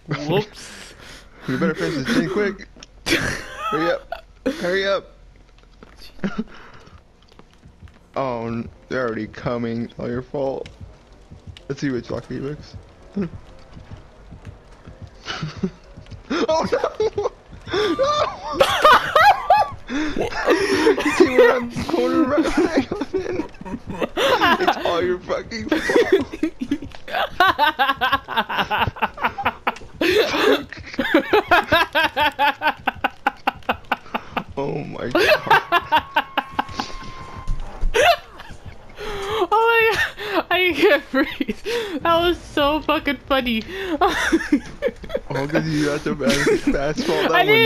Whoops. You better finish this thing quick. Hurry up. Hurry up. Oh, they're already coming. It's all your fault. Let's see which lock Felix. Oh no! No! See we're on the corner right. It's all your fucking fault. Oh my god. Oh my god, I can't breathe. That was so fucking funny. Oh, because you got the fastball. That I one